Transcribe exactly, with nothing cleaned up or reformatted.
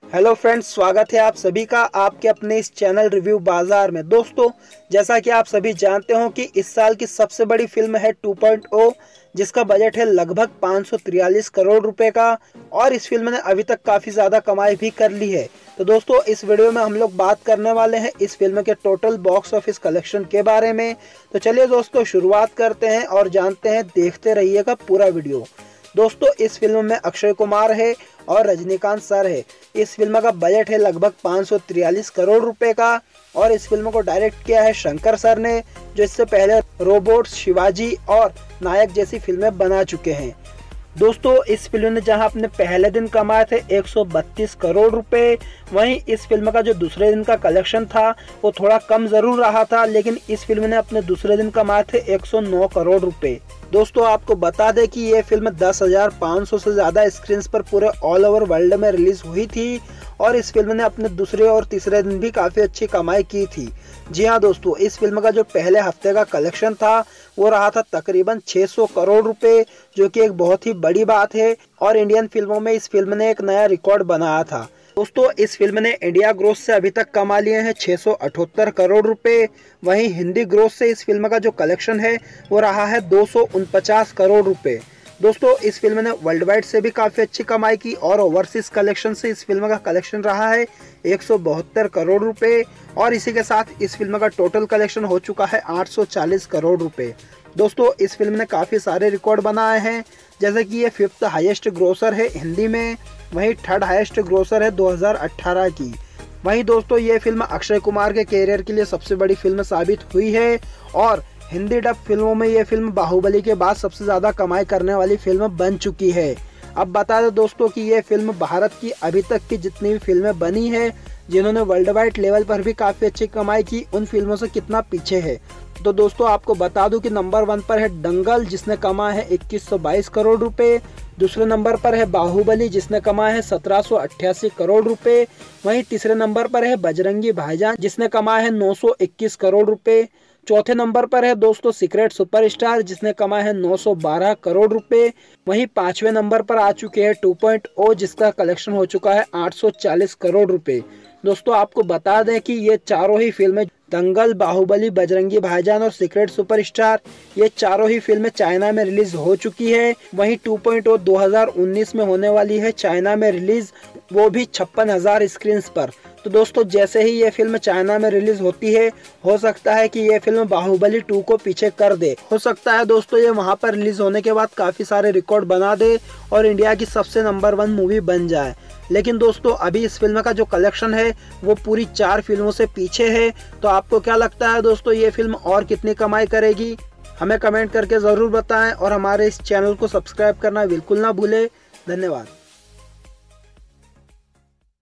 Hello friends, स्वागत है आप सभी का आपके अपने इस चैनल रिव्यू बाजार में। दोस्तों, जैसा कि आप सभी जानते हो कि इस साल की सबसे बड़ी फिल्म है टू पॉइंट ओ, जिसका बजट है लगभग पाँच सौ तिरालीस करोड़ रुपए का और इस फिल्म ने अभी तक काफ़ी ज़्यादा कमाई भी कर ली है। तो दोस्तों, इस वीडियो में हम लोग बात करने वाले हैं इस फिल्म के टोटल बॉक्स ऑफिस कलेक्शन के बारे में। तो चलिए दोस्तों, शुरुआत करते हैं और जानते हैं, देखते रहिएगा पूरा वीडियो। दोस्तों, इस फिल्म में अक्षय कुमार है और रजनीकांत सर है। इस फिल्म का बजट है लगभग पाँच सौ तिरालीस करोड़ रुपए का और इस फिल्म को डायरेक्ट किया है शंकर सर ने, जो इससे पहले रोबोट्स, शिवाजी और नायक जैसी फिल्में बना चुके हैं। दोस्तों, इस फिल्म ने जहां अपने पहले दिन कमाए थे एक सौ बत्तीस करोड़ रुपए, वहीं इस फिल्म का जो दूसरे दिन का कलेक्शन था वो थोड़ा कम जरूर रहा था, लेकिन इस फिल्म ने अपने दूसरे दिन कमाए थे एक सौ नौ करोड़ रुपए। दोस्तों, आपको बता दें कि ये फिल्म दस हजार पाँच सौ से ज़्यादा स्क्रीन पर पूरे ऑल ओवर वर्ल्ड में रिलीज हुई थी और इस फिल्म ने अपने दूसरे और तीसरे दिन भी काफ़ी अच्छी कमाई की थी। जी हाँ दोस्तों, इस फिल्म का जो पहले हफ्ते का कलेक्शन था वो रहा था तकरीबन छह सौ करोड़ रुपए, जो कि एक बहुत ही बड़ी बात है और इंडियन फिल्मों में इस फिल्म ने एक नया रिकॉर्ड बनाया था। दोस्तों, इस फिल्म ने इंडिया ग्रोस से अभी तक कमा लिए हैं छह सौ अठहत्तर करोड़ रुपए। वहीं हिंदी ग्रोस से इस फिल्म का जो कलेक्शन है वो रहा है दो सौ उनपचास करोड़ रुपए। दोस्तों, इस फिल्म ने वर्ल्ड वाइड से भी काफ़ी अच्छी कमाई की और ओवरसीज कलेक्शन से इस फिल्म का कलेक्शन रहा है एक सौ बहत्तर करोड़ रुपए और इसी के साथ इस फिल्म का टोटल कलेक्शन हो चुका है आठ सौ चालीस करोड़ रुपए। दोस्तों, इस फिल्म ने काफ़ी सारे रिकॉर्ड बनाए हैं, जैसे कि ये फिफ्थ हाईएस्ट ग्रोसर है हिंदी में, वहीं थर्ड हाईएस्ट ग्रोसर है दो हज़ार अठारह की। वहीं दोस्तों, ये फिल्म अक्षय कुमार के कैरियर के लिए सबसे बड़ी फिल्म साबित हुई है और हिंदी डब फिल्मों में ये फिल्म बाहुबली के बाद सबसे ज़्यादा कमाई करने वाली फिल्म बन चुकी है। अब बता दें दोस्तों कि ये फिल्म भारत की अभी तक की जितनी भी फिल्में बनी है, जिन्होंने वर्ल्ड वाइड लेवल पर भी काफ़ी अच्छी कमाई की, उन फिल्मों से कितना पीछे है। तो दोस्तों, आपको बता दूं कि नंबर वन पर है दंगल, जिसने कमाया है इक्कीस सौ बाईस करोड़ रुपए। दूसरे नंबर पर है बाहुबली, जिसने कमाया है सत्रह सौ अट्ठासी करोड़ रुपए। वहीं तीसरे नंबर पर है बजरंगी भाईजान, जिसने कमाया है नौ सौ इक्कीस करोड़ रुपए। चौथे नंबर पर है दोस्तों सीक्रेट सुपरस्टार, जिसने कमाया है नौ सौ बारह करोड़ रुपए। वहीं पांचवें नंबर पर आ चुके हैं टू पॉइंट ओ, जिसका कलेक्शन हो चुका है आठ सौ चालीस करोड़ रुपए। दोस्तों, आपको बता दें कि ये चारों ही फिल्में दंगल, बाहुबली, बजरंगी भाईजान और सीक्रेट सुपरस्टार, ये चारों ही फिल्में चाइना में रिलीज हो चुकी है। वहीं टू पॉइंट ओ दो हज़ार उन्नीस में होने वाली है चाइना में रिलीज, वो भी छप्पन हजार स्क्रीन पर। तो दोस्तों, जैसे ही ये फिल्म चाइना में रिलीज होती है, हो सकता है कि ये फिल्म बाहुबली टू को पीछे कर दे। हो सकता है दोस्तों ये वहाँ पर रिलीज होने के बाद काफी सारे रिकॉर्ड बना दे और इंडिया की सबसे नंबर वन मूवी बन जाए। लेकिन दोस्तों, अभी इस फिल्म का जो कलेक्शन है वो पूरी चार फिल्मों से पीछे है। तो आपको क्या लगता है दोस्तों, ये फिल्म और कितनी कमाई करेगी? हमें कमेंट करके ज़रूर बताएं और हमारे इस चैनल को सब्सक्राइब करना बिल्कुल ना भूलें। धन्यवाद।